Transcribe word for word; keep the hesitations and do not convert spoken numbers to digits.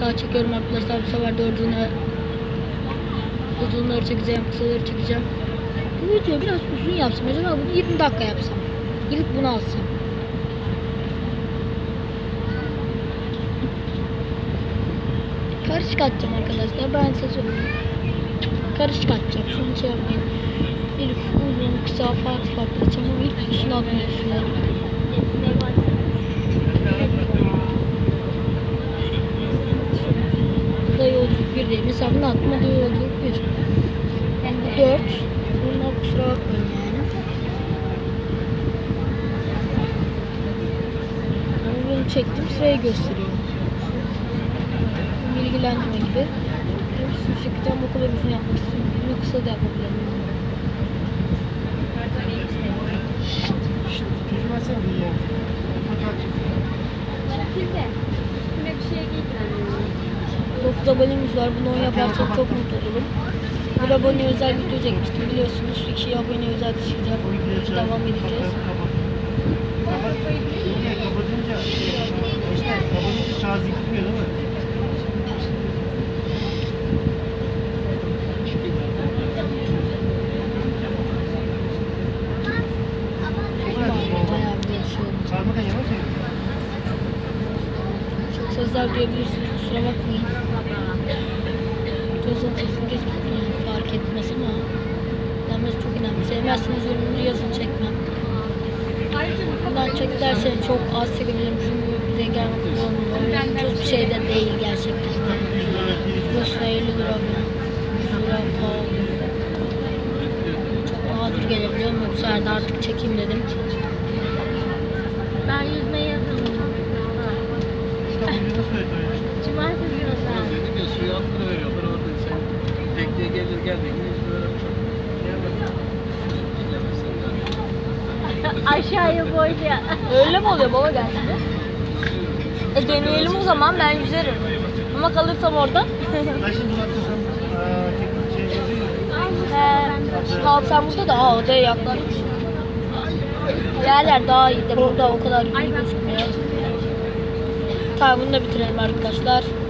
daha çekiyorum arkadaşlar. Bu sefer dördüğüne uzunları çekeceğim, kısaları çekeceğim. Bu video biraz uzun yapsam acaba, bunu yirmi dakika yapsam. Gidip bunu alsam. Karışık atacağım arkadaşlar. Ben size söyleyeyim. Karışık atacağım. Şunu şey yapmayın. İlk uzun, kısa, farklı farklı atacağım ama ilk üstüne atmayı düşünüyorum. Bu da yolculuk bir değil. Mesela bunu atma da yolculuk bir. Yani bu dört. Bunlar kusura bakmayın yani. Ama bunu çektim, sırayı gösteriyor. Bilgilendirme gibi. Hepsini çekeceğim, o kadar uzun yapmak istiyorum. Bunu kısa da yapabilirim. dokuz abonemiz var. Bunu on yaparsak çok mutlu olurum. Bir abone özel video çekmiştim biliyorsunuz. iki abone özel çıkacak. Devam edeceğiz. Çok sözler duyabilirsiniz. Kusura bakmayın. Gözün sesini geçmeyin. Fark etmez ama demesi çok önemli. Sevmezseniz yorumları yazın, çekmem. Bundan çek derseniz çok az çekebilirim. Çünkü bize gelmek olmuyor. Çok bir şey de değil gerçekten. Boşuna elli lira falan. yüz lira pahalı. Çok nadir gelebiliyor mu? Bu sefer de artık çekeyim dedim. Ben yüzmeyi yazdım. Cumartesi günü. Dedik ya suyu altına veriyorlar orada sen tekneye gelir geldiğinde yüzme öğrenmiş. Aşağıya boyluya. Öyle mi oluyor baba gerçekten? E deneyelim o zaman, ben yüzerim. Ama kalırsam orada. He, kalsam burada da aa, odaya yaklaşmış. Yerler daha iyi de burada o kadar iyi gözükmüyor. Tamam, bunu da bitirelim arkadaşlar.